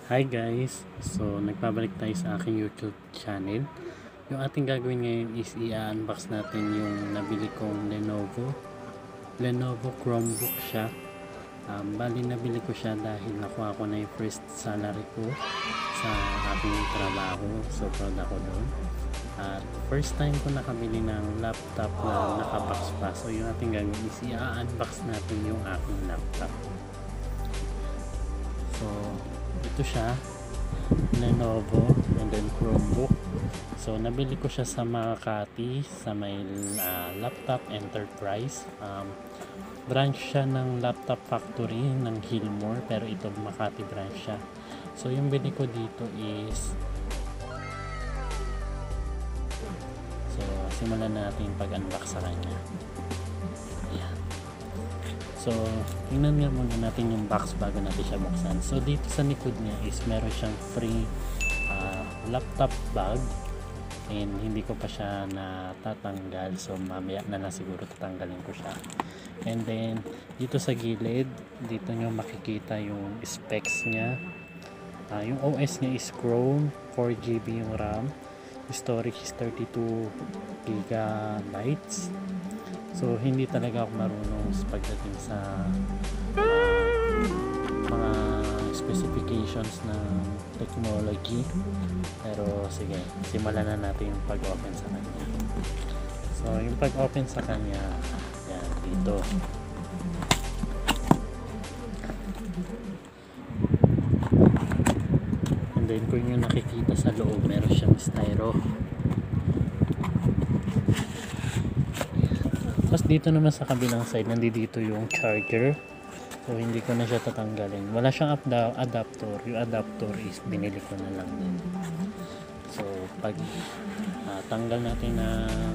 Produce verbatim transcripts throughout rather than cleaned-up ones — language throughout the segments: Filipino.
Hi guys! So, nagpabalik tayo sa aking YouTube channel. Yung ating gagawin ngayon is i-unbox natin yung nabili kong Lenovo. Lenovo Chromebook siya. Um, bali nabili ko siya dahil nakuha ko na yung first salary ko sa aking trabaho. So, proud ako doon. At first time ko nakabili ng laptop na nakabox pa. So, yung ating gagawin is i-unbox natin yung aking laptop. So, ito siya, Lenovo and then Chromebook. So nabili ko siya sa Makati sa may uh, Laptop Enterprise. um, branch siya ng Laptop Factory ng Gilmore, pero ito Makati branch siya. So yung bili ko dito is, so simulan na natin yung pag-unbox sa kanya. Ayan. So, tingnan nga muna natin yung box bago natin siya buksan. So, dito sa likod niya is meron siyang free uh, laptop bag. And hindi ko pa siya natatanggal. So, mamaya na lang siguro tatanggalin ko siya. And then, dito sa gilid, dito nyo makikita yung specs niya. Uh, yung O S niya is Chrome, four G B yung RAM. Storage is thirty-two gigabytes. So hindi talaga ako marunong pagdating sa uh, mga specifications ng technology, pero sige, simulan na natin yung pag-open sa kanya. So yung pag-open sa kanya, yan, dito. And then kung yung nakikita sa loob, meron siyang styro. Tapos dito naman sa kabilang side, nandito yung charger. So hindi ko na siya tatanggalin. Wala siyang adapter. Yung adapter is binili ko na lang din. So pag uh, tanggal natin ng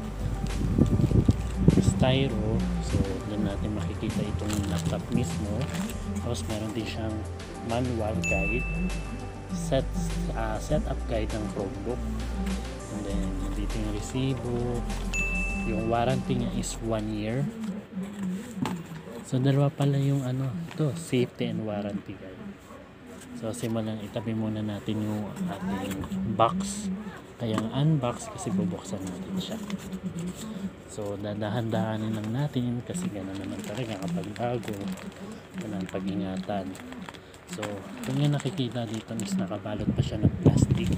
styro, so doon natin makikita itong laptop mismo. Tapos meron din siyang manual guide, set uh, setup guide ng Chromebook. And then dito yung resibo. Yung warranty niya is one year. So dalawa pala yung ano, ito, safety and warranty guide. So simulan, itabi muna natin yung ating box. Kaya unbox kasi bubuksan natin siya. So dadahan-dahanin lang natin kasi gano'n naman talaga kapag bago, kailangan pag-ingatan. So kung yung nakikita dito is nakabalot pa siya ng plastic.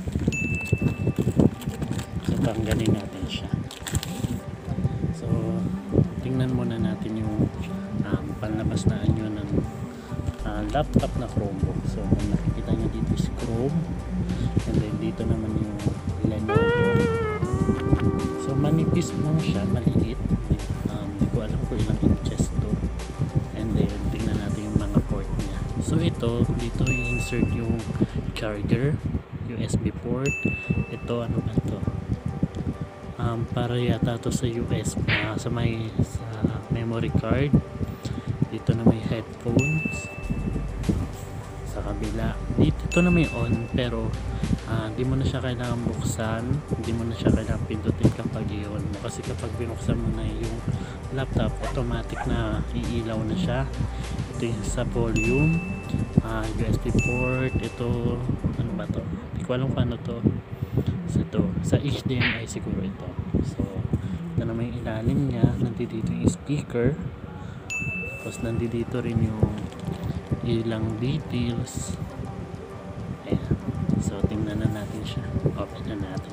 So tanggalin natin siya. So, tingnan muna natin yung um, panlabas na anyo ng uh, laptop na Chromebook. So, kung nakikita nyo dito is Chrome. And then, dito naman yung Lenovo. So, manipis lang siya, maliit. Um, hindi ko alam kung ilang inches to. And then, tingnan natin yung mga port niya. So, ito, dito i-insert yung charger, U S B port. Ito, ano ba ito? Um, para yata to sa U S B, uh, sa may sa memory card. Dito na may headphones sa kabila. Dito ito na may on, pero hindi uh, mo na siya kailangan buksan, hindi mo na siya kailangan pindutin kapag i-on mo, kasi kapag binuksan mo na yung laptop, automatic na iilaw na siya. Ito yung sa volume, uh, U S B port. Ito, ano ba to? Hindi ko alam kung ano to. So, ito, sa H D M I siguro ito. So, ito naman yung ilalim niya. Nandito yung speaker. Tapos nandito rin yung ilang details. Ayan. So, tingnan na natin siya. Open na natin.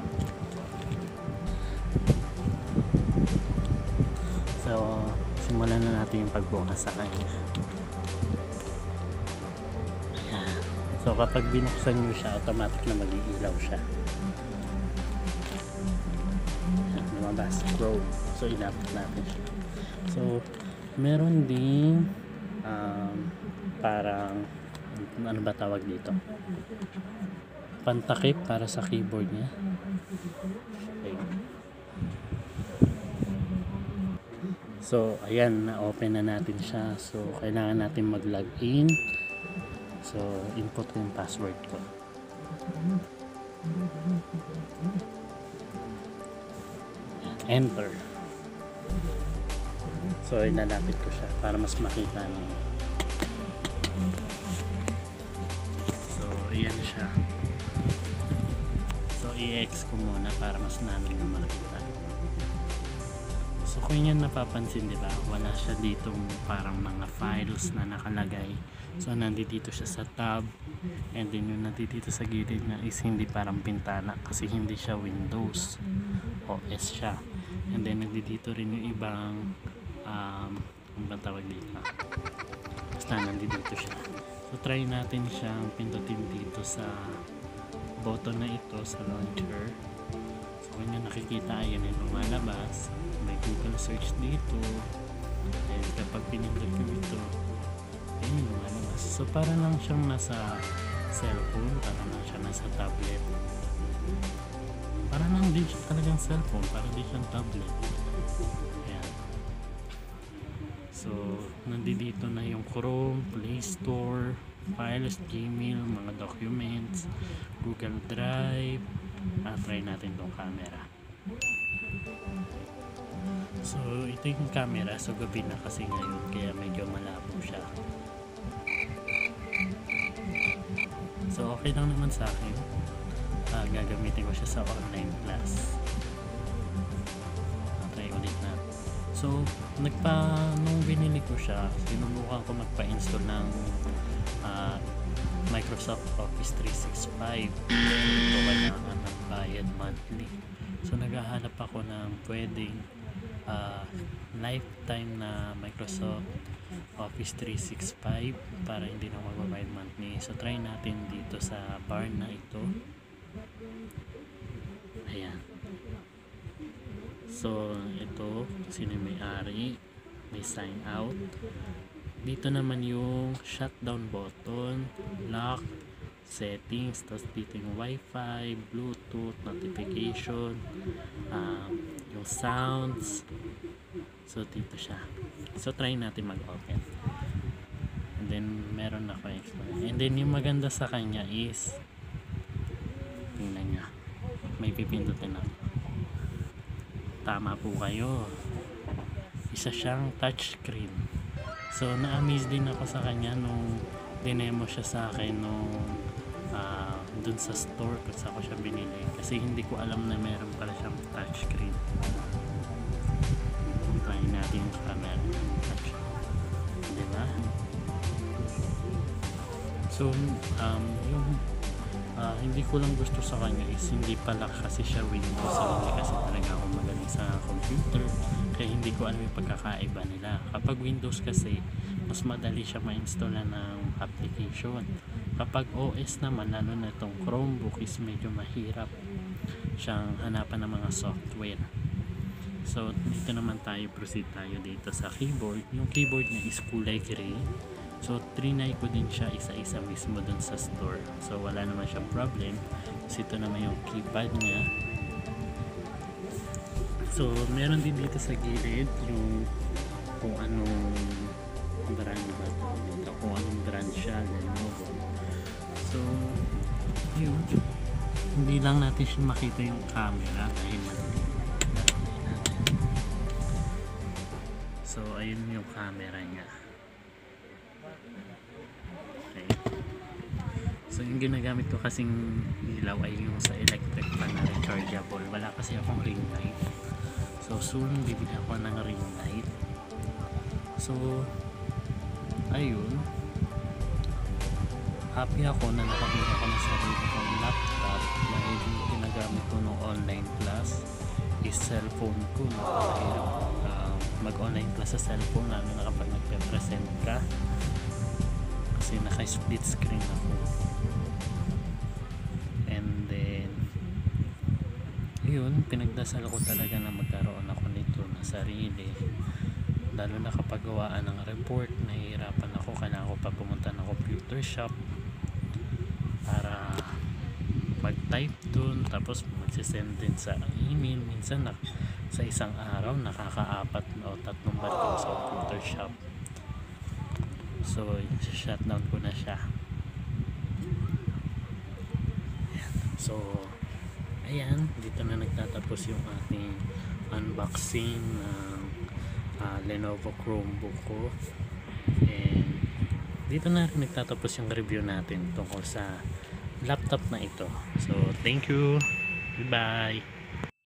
So, simulan na natin yung pagbukas sa kanya. Ayan. So, kapag binuksan nyo siya, automatic na mag-iilaw siya. Lumabas, Chrome. So ilapit natin siya. So meron ding um, parang ano ba tawag dito, pantakip para sa keyboard niya. Okay. So ayan, na-open na natin siya. So kailangan natin mag-login. So input ko yung password ko. Enter. So ilalapit ko siya para mas makita niyo. So yan siya. So i-X ko muna para mas namin na makita. So kung yan napapansin, di ba, wala siya ditong parang mga files na nakalagay. So nandito siya sa tab, and then yung nandito sa gilid na is hindi parang pintana kasi hindi siya Windows, O S siya. And then nandito rin yung ibang um, ano ba tawag dito, basta nandito siya. So try natin siyang pindutin dito sa button na ito sa launcher. So kung nyo nakikita, ayan yung lumalabas, may Google search dito, and kapag pinindot ko ito, ayun yung lumalabas. So para lang siyang nasa cellphone, para lang siya nasa tablet, para lang din siya talagang cellphone, para din siyang tablet. Ayan. So nandito na yung Chrome, Play Store, Files, Gmail, mga documents, Google Drive. Ah, try natin tong camera. So ito yung camera. So gabi na kasi ngayon, kaya medyo malabo siya. So okay lang naman sa akin. Ah, gagamitin ko siya sa online class. Ah, try ulit na. So nagpa nung binili ko siya, sinubukan ko magpa-install ng uh, Microsoft Office three sixty-five. Ito kailangan ng bayad monthly. So naghahanap ako ng pwedeng uh, lifetime na Microsoft Office three sixty-five para hindi na magbabayad monthly. So try natin dito sa bar na ito. Ayan. So ito, sino may-ari, may sign out. Dito naman yung shutdown button, lock, settings, tapos dito yung wifi, bluetooth, notification, um, yung sounds. So dito siya. So try natin mag-open. And then meron ako explain. And then yung maganda sa kanya is, tingnan niya, may pipindutin ako. Tama po kayo, isa siyang touchscreen. So na-amaze din ako sa kanya nung dinemo siya sa akin nung uh, dun sa store kung saan ko siya binili, kasi hindi ko alam na meron pala siyang touchscreen. Try natin yung camera, touch, diba? So um, yung Uh, hindi ko lang gusto sa kanya is hindi pala kasi siya Windows. So hindi kasi talaga ako magaling sa computer, kaya hindi ko alam yung pagkakaiba nila. Kapag Windows kasi mas madali siya ma-install ng application. Kapag O S naman, lalo na itong Chromebook, is medyo mahirap siyang hanapan ng mga software. So dito naman tayo, proceed tayo dito sa keyboard. Yung keyboard niya is kulay gray. So trinay ko din siya isa-isa mismo dun sa store. So wala naman siyang problem. So ito naman yung keypad niya. So meron din dito sa gilid yung kung anong brand ba ito, dito, kung anong brand siya, Lenovo. So yun, hindi lang natin siya makita yung camera dahil maliit. So ayun yung camera niya. Okay. So yung ginagamit ko kasing ilaw ay yung sa electric fan na rechargeable. Wala kasi akong ring light. So soon bibili ako ng ring light. So ayun, happy ako na nakabili ako ng sarili kong laptop dahil yung ginagamit ko ng online class is cellphone ko. Napakahirap uh, mag-online class sa cellphone, lalo na kapag nagpe-present ka, kasi naka-split screen ako. And then yun, pinagdasal ko talaga na magkaroon ako nito na sarili, lalo na kapag gawaan ng report, nahihirapan ako, kailangan ko pa pumunta ng computer shop para mag-type dun, tapos magsisend din sa email. Minsan na, sa isang araw nakaka-apat o tatlong barko sa computer shop. So shutdown ko na siya. So ayan, dito na nagtatapos yung ating unboxing ng uh, Lenovo Chromebook ko. And dito na rin nagtatapos yung review natin tungkol sa laptop na ito. So thank you, goodbye.